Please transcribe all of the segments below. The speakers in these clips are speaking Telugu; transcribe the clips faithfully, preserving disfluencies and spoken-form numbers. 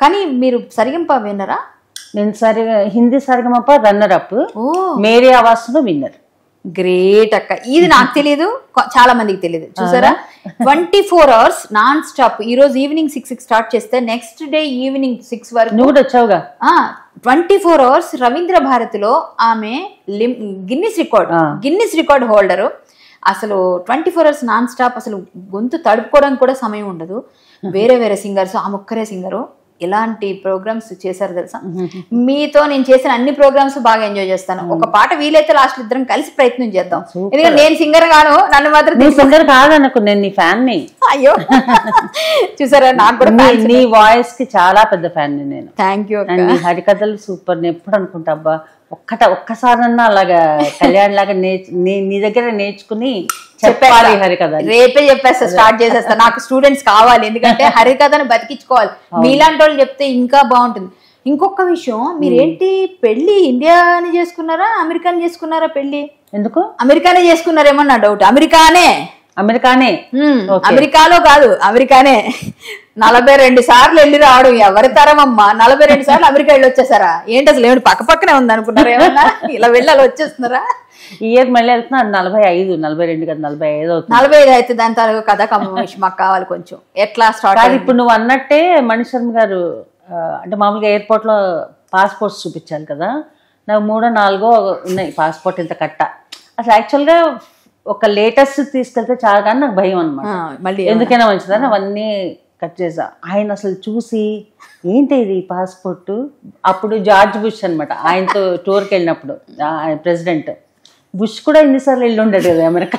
కానీ మీరు సరిగమప విన్నరా? నేను సరి హిందీ సరిగమప రన్నర్ అప్, మేరీ ఆవాస్ లో విన్నర్. గ్రేట్ అక్క, ఇది నాకు తెలియదు, చాలా మందికి తెలియదు. చూసారా, twenty four hours non stop. ఈ రోజు ఈవినింగ్ సిక్స్ కి స్టార్ట్ చేస్తే నెక్స్ట్ డే ఈవినింగ్ సిక్స్ వరకు. నువ్వు వచ్చావుగా. ట్వంటీ ఫోర్ అవర్స్ రవీంద్ర భారతిలో ఆమె Guinness record Guinness record holder. అసలు twenty four hours non stop, అసలు గొంతు తడుపుకోవడానికి కూడా సమయం ఉండదు. వేరే వేరే సింగర్స్, ఆమె ఒక్కరే సింగరు. ఎలాంటి ప్రోగ్రామ్స్ చేశారు తెలుసా? మీతో నేను చేసిన అన్ని ప్రోగ్రామ్స్ బాగా ఎంజాయ్ చేస్తాను. ఒక పాట వీలైతే లాస్ట్ ఇద్దరం కలిసి ప్రయత్నం చేద్దాం. ఎందుకంటే నేను సింగర్ గాను, నన్ను మాత్రం సింగర్ కాదనుకో, నేను నీ ఫ్యాన్ ని. అయ్యో చూసారా, నాకు కూడా నీ వాయిస్ కి చాలా పెద్ద ఫ్యాన్ ని నేను. Thank you. నీ హరికథలు సూపర్. నేను ఎప్పుడు అనుకుంటా, అబ్బా ఒక్కట ఒక్కసారన్నా అలాగా కళ్యాణ్ లాగా నేర్చు నీ దగ్గర నేర్చుకుని చెప్పాలి హరికథ. రేపే చెప్పేస్తా, స్టార్ట్ చేసేస్తా. నాకు స్టూడెంట్స్ కావాలి, ఎందుకంటే హరికథను బతికించుకోవాలి. మీలాంటి వాళ్ళు చెప్తే ఇంకా బాగుంటుంది. ఇంకొక విషయం, మీరేంటి పెళ్లి ఇండియాని చేసుకున్నారా అమెరికాని చేసుకున్నారా? పెళ్లి ఎందుకు అమెరికానే చేసుకున్నారేమో నా డౌట్. అమెరికానే అమెరికానే అమెరికాలో కాదు, అమెరికానే. నలభై రెండు సార్లు వెళ్ళి రావడం ఎవరి తరమమ్మా? నలభై రెండు సార్లు అమెరికా వెళ్ళి వచ్చేసారా ఏంటి? అసలు ఏమిటి పక్క పక్కనే ఉంది అనుకున్నారా? ఏమన్నా ఇలా వెళ్ళి అలా వచ్చేస్తున్నారా? ఈ ఇయర్ మళ్ళీ వెళ్తున్నా. నలభై ఐదు నలభై రెండు కదా, నలభై ఐదు అవుతుంది. నలభై ఐదు అయితే దాని తర్వాత కథ కమ్మేసి మాకు కావాలి కొంచెం. ఎట్లా స్టార్ట్? ఇప్పుడు నువ్వు అన్నట్టే మణిశర్మ గారు అంటే మామూలుగా ఎయిర్పోర్ట్ లో పాస్పోర్ట్స్ చూపించాలి కదా. నాకు మూడో నాలుగో ఉన్నాయి పాస్పోర్ట్, ఇంత కట్ట. అసలు యాక్చువల్ గా ఒక లేటెస్ట్ తీసుకెళ్తే చాలా, కానీ నాకు భయం అనమాట. మళ్ళీ ఎందుకైనా మంచిదని అవన్నీ కట్ చేసా. ఆయన అసలు చూసి ఏంటి ఇది పాస్పోర్ట్. అప్పుడు జార్జ్ బుష్ అనమాట, ఆయనతో టూర్కి వెళ్ళినప్పుడు ఆయన ప్రెసిడెంట్. బుష్ కూడా ఎన్నిసార్లు వెళ్ళి ఉండడు కదా అమెరికా.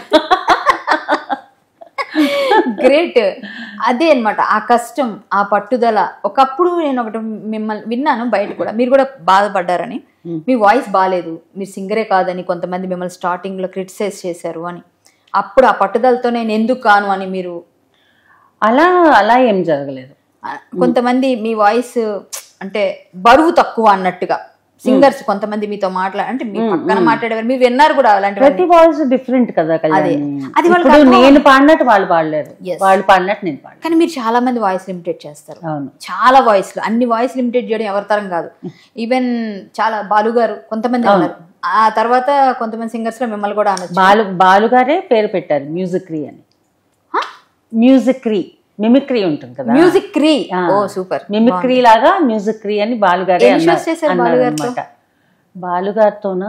గ్రేట్. అదే అనమాట ఆ కష్టం, ఆ పట్టుదల. ఒకప్పుడు నేను ఒకటి మిమ్మల్ని విన్నాను బయట కూడా, మీరు కూడా బాధపడ్డారని. మీ వాయిస్ బాగాలేదు, మీరు సింగరే కాదని కొంతమంది మిమ్మల్ని స్టార్టింగ్ లో క్రిటిసైజ్ చేశారు అని. అప్పుడు ఆ పట్టుదలతో నేను ఎందుకు కాను అని మీరు అలా అలా ఏం జరగలేదు. కొంతమంది మీ వాయిస్ అంటే బరువు తక్కువ అన్నట్టుగా సింగర్స్ కొంతమంది మీతో మాట్లాడ అంటే మీ పక్కన మాట్లాడేవారు, మీరు విన్నారు కూడా అలాంటి. ప్రతి వాయిస్ డిఫరెంట్ కదా. అది నేను పాడినట్టు వాళ్ళు పాడలేరు, వాళ్ళు పాడినట్టు నేను పాడలేదు. కానీ మీరు చాలా మంది వాయిస్ లిమిటెడ్ చేస్తారు. చాలా వాయిస్లు, అన్ని వాయిస్ లిమిటెడ్ చేయడం ఎవరి తరం కాదు. ఈవెన్ చాలా బాలుగారు కొంతమంది ఉన్నారు. ఆ తర్వాత కొంతమంది సింగర్స్ లో మిమ్మల్ని కూడా అనొచ్చు. బాలు బాలుగారే పేరు పెట్టారు మ్యూజిక్రీ అని. మ్యూజిక్రీ మిమిక్రీ ఉంటుంది కదా, మ్యూజిక్రీ. ఓ సూపర్. మిమిక్రీ లాగా మ్యూజిక్రీ అని బాలుగారే అన్నమాట. బాలుగారితోనా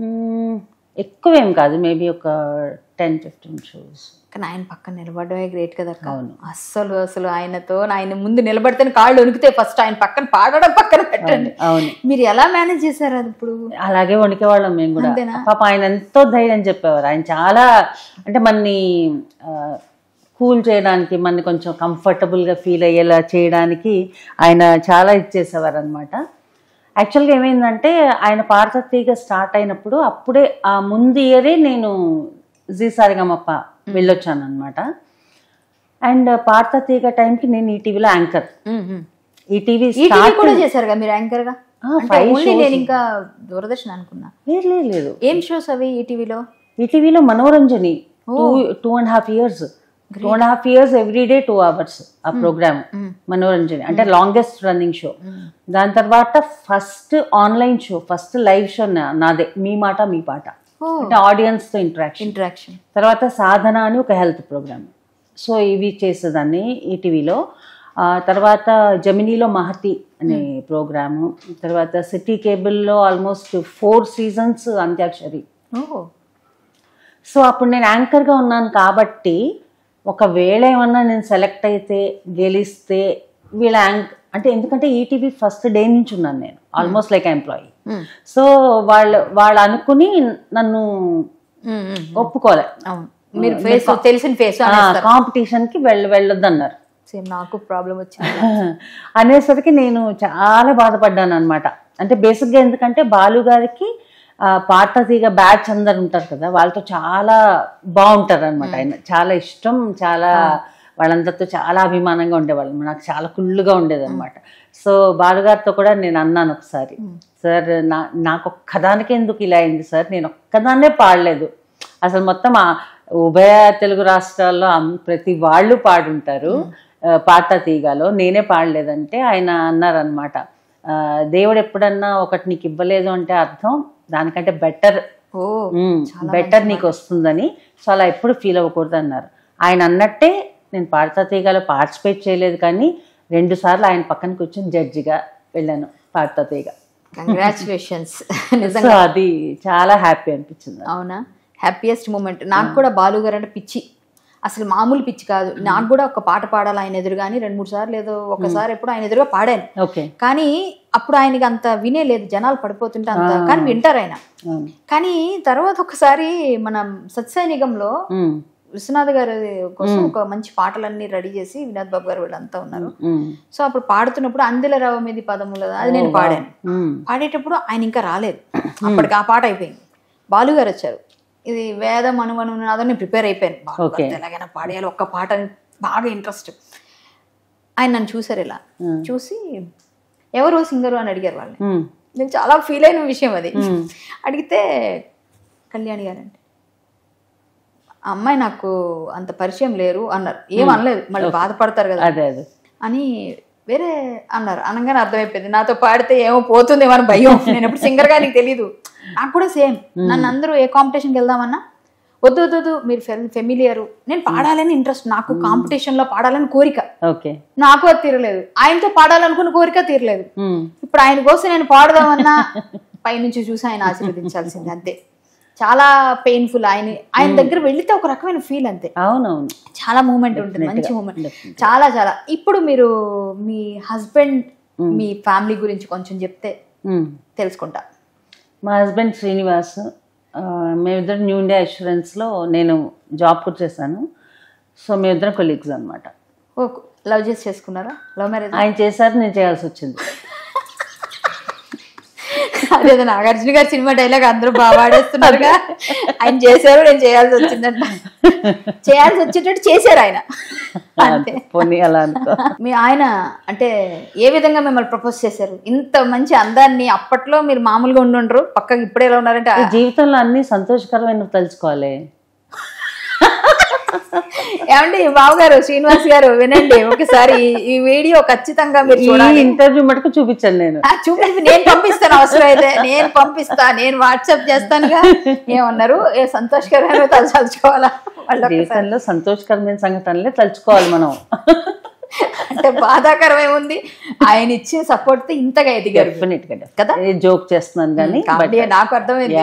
ఎక్కువేం కాదు, మేబీ ఒక టెన్ ఫిఫ్టీన్ షోస్. కానీ ఆయన పక్కన నిలబడమే గ్రేట్ కదా. అవును, అస్సలు అసలు ఆయనతో ఆయన ముందు నిలబడితే కాళ్ళు వణికితే ఫస్ట్ ఆయన పక్కన పాడడం పక్కన పెట్టండి. అవును, మీరు ఎలా మేనేజ్ చేశారు అది? ఇప్పుడు అలాగే వణికేవాళ్ళం మేము కూడా. పాప ఆయన ఎంతో ధైర్యం చెప్పేవారు. ఆయన చాలా అంటే మనని కూల్ చేయడానికి, మనని కొంచెం కంఫర్టబుల్గా ఫీల్ అయ్యేలా చేయడానికి ఆయన చాలా ఇచ్చేసేవారు అనమాట. యాక్చువల్గా ఏమైందంటే ఆయన పార్థతీగా స్టార్ట్ అయినప్పుడు అప్పుడే ఆ ముందు ఇయరే నేను జీ సారిగమప్ప వెళ్ళొచ్చాను అనమాట. అండ్ పార్థతీగ టైంకి నేను ఈటీవీలో యాంకర్. ఈటీవీ కూడా చేశారు కదా మీరు యాంకర్ గా? నేను ఇంకా దూరదర్శన్ అనుకున్నా. లేదు లేదు. ఏం షోస్ అవి ఈటీవీలో? ఈటీవీలో Manoranjani two two and half years two and half years every day two hours ఆ ప్రోగ్రామ్ మనోరంజని అంటే లాంగెస్ట్ రన్నింగ్ షో. దాని తర్వాత first online show, first live show నాదే, మీ మాట మీ పాట, అంటే ఆడియన్స్ తో ఇంటరాక్షన్ ఇంటరాక్షన్ తర్వాత సాధన అని ఒక హెల్త్ ప్రోగ్రామ్. సో ఇవి చేసేదాన్ని ఈటీవీలో. తర్వాత జమినీలో మహతి అనే ప్రోగ్రాము, తర్వాత సిటీ కేబుల్లో almost four seasons Antakshari. So అప్పుడు నేను యాంకర్గా ఉన్నాను కాబట్టి ఒకవేళ ఏమన్నా నేను సెలెక్ట్ అయితే గెలిస్తే వీళ్ళ యాంక్ అంటే ఎందుకంటే ఈటీవీ ఫస్ట్ డే నుంచి ఉన్నాను నేను ఆల్మోస్ట్ లైక్ ఎంప్లాయీ. సో వాళ్ళు వాళ్ళు అనుకుని నన్ను ఒప్పుకోలే. తెలిసిన ఫేస్ కాంపిటీషన్ కి వెళ్ళ వెళ్ళొద్దు అన్నారు. నాకు ప్రాబ్లం వచ్చింది అనేసరికి నేను చాలా బాధపడ్డాను అనమాట. అంటే బేసిక్గా ఎందుకంటే బాలు గారికి పార్థతీగ బ్యాచ్ అందరు ఉంటారు కదా, వాళ్ళతో చాలా బాగుంటారు అనమాట. ఆయన చాలా ఇష్టం, చాలా వాళ్ళందరితో చాలా అభిమానంగా ఉండేవాళ్ళు. నాకు చాలా కుళ్ళుగా ఉండేది అనమాట. సో బాలుగారితో కూడా నేను అన్నాను ఒకసారి, సార్ నా నాకు ఒక్కదానికి ఎందుకు ఇలా అయింది సార్, నేను ఒక్కదాన్నే పాడలేదు, అసలు మొత్తం ఉభయ తెలుగు రాష్ట్రాల్లో ప్రతి వాళ్ళు పాడుంటారు, పాట తీగాలో నేనే పాడలేదంటే ఆయన అన్నారనమాట, దేవుడు ఎప్పుడన్నా ఒకటి నీకు ఇవ్వలేదు అంటే అర్థం దానికంటే బెటర్ బెటర్ నీకు వస్తుందని. సో అలా ఎప్పుడు ఫీల్ అవ్వకూడదు అన్నారు. ఆయన అన్నట్టే నేను పాడతా తీగలో పార్టిసిపేట్ చేయలేదు, కానీ రెండు సార్లు ఆయన పక్కన కూర్చొని జడ్జిగా వెళ్ళాను పాడతా తీగ. కంగ్రాచులేషన్స్. నిజంగా అది చాలా హ్యాపీ అనిపించింది. అవునా? Happiest moment. నాకు కూడా బాలు గారు అంటే పిచ్చి, అసలు మామూలు పిచ్చి కాదు. నాకు కూడా ఒక పాట పాడాలి ఆయన ఎదురు, కానీ రెండు మూడు సార్లు ఏదో ఒకసారి ఎప్పుడు ఆయన ఎదురుగా పాడాను, కానీ అప్పుడు ఆయనకి అంత వినేలేదు, జనాలు పడిపోతుంటే అంత, కానీ వింటారు ఆయన. కానీ తర్వాత ఒకసారి మన సత్సైనికంలో విశ్వనాథ్ గారి కోసం ఒక మంచి పాటలన్నీ రెడీ చేసి వినోద్ బాబు గారు వీళ్ళంతా ఉన్నారు. సో అప్పుడు పాడుతున్నప్పుడు అందెల రవ మీది పదముల అది నేను పాడాను. పాడేటప్పుడు ఆయన ఇంకా రాలేదు, అప్పటికి ఆ పాట అయిపోయింది. బాలు గారు వచ్చారు, ఇది వేదం అనువను అదని ప్రిపేర్ అయిపోయాను, ఎలాగైనా పాడేయాలి ఒక్క పాట అని బాగా ఇంట్రెస్ట్. ఆయన నన్ను చూసారు, ఇలా చూసి ఎవరు సింగరు అని అడిగారు వాళ్ళని. నేను చాలా ఫీల్ అయిన విషయం అది. అడిగితే కళ్యాణి గారండి, ఆ అమ్మాయి నాకు అంత పరిచయం లేరు అన్నారు. ఏం అనలేదు, మళ్ళీ బాధపడతారు కదా అని వేరే అన్నారు. అనగానే అర్థమైపోయింది నాతో పాడితే ఏమో పోతుందేమో అని భయం. నేను ఎప్పుడు సింగర్ గా నీకు తెలీదు. నాకు కూడా సేమ్, నన్ను అందరూ ఏ కాంపిటీషన్కి వెళ్దామన్నా వద్దు వద్దు వద్దు మీరు ఫెమిలియర్, నేను పాడాలని ఇంట్రెస్ట్, నాకు కాంపిటీషన్ లో పాడాలని కోరిక, నాకు అది తీరలేదు. ఆయనతో పాడాలనుకున్న కోరిక తీరలేదు. ఇప్పుడు ఆయన కోసం నేను పాడదామన్నా పైనుంచి చూసి ఆయన ఆశీర్వదించాల్సింది, అంతే. చాలా పెయిన్ఫుల్. ఆయన ఆయన దగ్గర వెళితే ఒక రకమైన ఫీల్, అంతే. అవునవును, చాలా మూమెంట్ ఉంటుంది, మంచి మూమెంట్, చాలా చాలా. ఇప్పుడు మీరు మీ హస్బెండ్ మీ ఫ్యామిలీ గురించి కొంచెం చెప్తే తెలుసుకుంటా. మా హస్బెండ్ శ్రీనివాస్, మేమిద్దరం న్యూ ఇండియా ఇన్సూరెన్స్లో నేను జాబ్ కూడా చేశాను. సో మేమిద్దరం కొలీగ్స్ అనమాట. ఓ, లవ్ చేసి చేసుకున్నారా? Love marriage? ఆయన చేశారు, నేను చేయాల్సి వచ్చింది. అదే నాగార్జున గారి సినిమా డైలాగ్ అందరూ బాగా వాడేస్తున్నారుగా, ఆయన చేశారు నేను చేయాల్సి వచ్చిందంట. చేయాల్సి వచ్చేటట్టు చేశారు ఆయన, అంతే. మీ ఆయన అంటే ఏ విధంగా మిమ్మల్ని ప్రపోజ్ చేశారు? ఇంత మంచి అందాన్ని అప్పట్లో మీరు మామూలుగా ఉండుండ్రు, పక్కకి ఇప్పుడే ఎలా ఉన్నారంటే. జీవితంలో అన్ని సంతోషకరమైన తలుచుకోవాలి. ఏమండి బావగారు, శ్రీనివాస్ గారు వినండి ఒకసారి ఈ వీడియో ఖచ్చితంగా మీరు చూడాలి. ఇంటర్వ్యూ మటుకు చూపించాను నేను. చూపించి నేను పంపిస్తాను, అవసరం అయితే నేను పంపిస్తా, నేను వాట్సాప్ చేస్తానుగా. ఏమన్నారు? ఏ సంతోషకరమైన తలుచుకోవాలా? జీవితంలో సంతోషకరమైన సంఘటనలే తలుచుకోవాలి మనం. అంటే బాధాకరం ఏముంది, ఆయన ఇచ్చే సపోర్ట్ తో ఇంతగా ఎదిగారు కదా. జోక్ చేస్తున్నాను కానీ నాకు అర్థమైంది,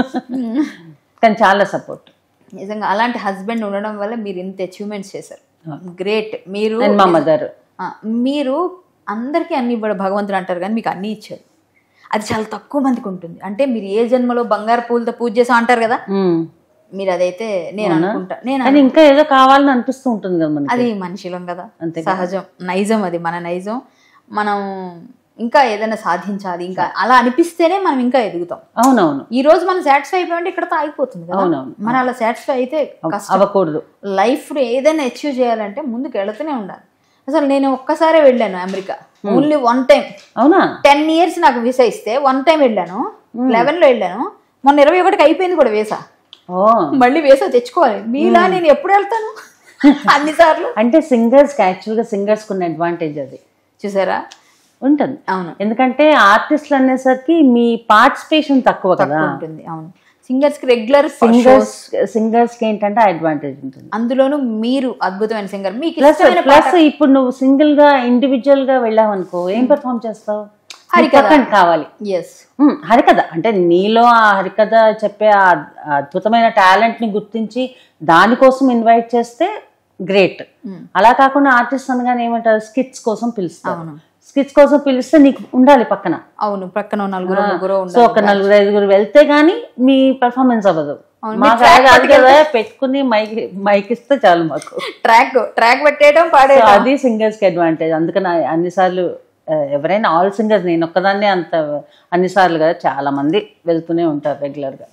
కానీ చాలా సపోర్ట్. నిజంగా అలాంటి హస్బెండ్ ఉండడం వల్ల మీరు ఇంత అచీవ్మెంట్స్ చేశారు, గ్రేట్. మీరు మా మదర్, మీరు అందరికీ అన్ని ఇవ్వడు భగవంతుడు అంటారు, కానీ మీకు అన్ని ఇచ్చారు. అది చాలా తక్కువ మందికి ఉంటుంది. అంటే మీరు ఏ జన్మలో బంగారు పూలతో పూజ చేసా అంటారు కదా, మీరు అదైతే నేను అనుకుంటా. నేను ఇంకా ఏదో కావాలని అనిపిస్తూ ఉంటుంది కదా, అది మనిషిలం కదా, సహజం, నైజం, అది మన నైజం. మనం ఇంకా ఏదైనా సాధించాలి, ఇంకా అలా అనిపిస్తేనే మనం ఇంకా ఎదుగుతాం. అవునవును. ఈ రోజు మనం సాటిస్ఫై అయిపోయింటే ఇక్కడతో అయిపోతుంది కదా. మనం అలా సాటిస్ఫై అయితే అవ్వకూడదు. లైఫ్ లో ఏదైనా అచీవ్ చేయాలంటే ముందుకు వెళుతూనే ఉండాలి. అసలు నేను ఒక్కసారి వెళ్ళాను అమెరికా, ఓన్లీ వన్ టైం. అవునా? టెన్ ఇయర్స్ నాకు వీసా ఇస్తే వన్ టైం వెళ్ళాను, లెవెన్ లో వెళ్ళాను. మొన్న ఇరవై ఒకటికి అయిపోయింది కూడా వీసా. మళ్ళీ వీసా తెచ్చుకోవాలి. మీలా నేను ఎప్పుడు వెళ్తాను అన్ని సార్లు. అంటే సింగర్స్ కి యాక్చువల్ గా సింగర్స్ కున్న అడ్వాంటేజ్ అది, చూసారా? ఉంటుంది. అవును, ఎందుకంటే ఆర్టిస్టులు అనేసరికి మీ పార్టిసిపేషన్ తక్కువ కదా ఉంటుంది. అవును, సింగర్స్ కి రెగ్యులర్ సింగర్స్ సింగర్స్ కి ఏంటంటే అడ్వాంటేజ్ ఉంటుంది. అందులోనూ మీరు అద్భుతమైన సింగర్. మీకు ప్లస్ ఇప్పుడు నువ్వు సింగిల్ గా ఇండివిజువల్ గా వెళ్ళావు అనుకో, ఏం పెర్ఫార్మ్ చేస్తావు? హరికథ కావాలి. హరికథ అంటే నీలో ఆ హరికథ చెప్పే ఆ అద్భుతమైన టాలెంట్ ని గుర్తించి దానికోసం ఇన్వైట్ చేస్తే గ్రేట్. అలా కాకుండా ఆర్టిస్ట్ అనగానే ఏమంటారు, స్కిట్స్ కోసం పిలుస్తావు. స్కిట్స్ కోసం పిలిస్తే నీకు ఉండాలి పక్కన. అవును, పక్కన నలుగురు ముగ్గురు. సో ఒక నలుగురు ఐదుగురు వెళ్తే గానీ మీ పెర్ఫార్మెన్స్ అవ్వదు. పెట్టుకుని మైక్ మైక్ ఇస్తే చాలు మాకు. ట్రాక్ ట్రాక్ పెట్టేయడం, పాడే, అది సింగర్స్ కి అడ్వాంటేజ్. అందుకని అన్నిసార్లు ఎవరైనా ఆల్ సింగర్స్, నేను ఒక్కదాన్నే అంత అన్నిసార్లు కదా, చాలా మంది వెళ్తూనే ఉంటారు రెగ్యులర్ గా.